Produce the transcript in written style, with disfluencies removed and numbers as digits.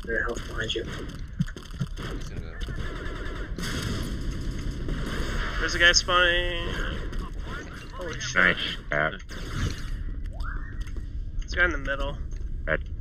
Their health behind you. He's gonna go. There's a guy spawning. Holy shit. Nice. There's a guy in the middle. Red.